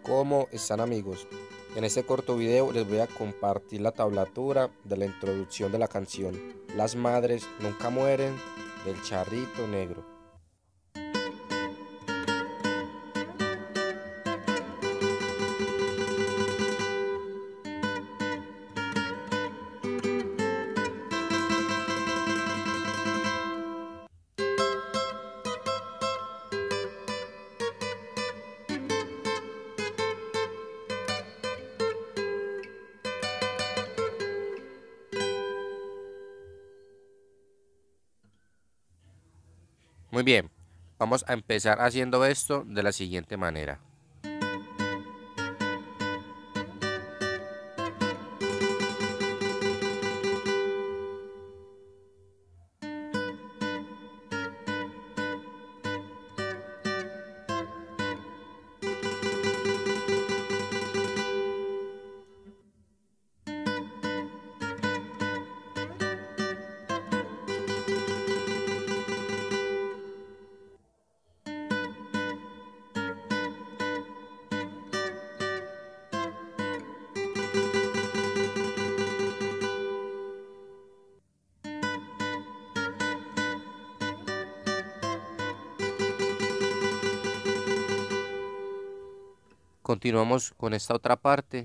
¿Cómo están, amigos? En este corto video les voy a compartir la tablatura de la introducción de la canción Las Madres Nunca Mueren del Charrito Negro. Muy bien, vamos a empezar haciendo esto de la siguiente manera. Continuamos con esta otra parte.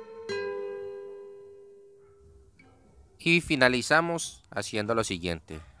Y finalizamos haciendo lo siguiente.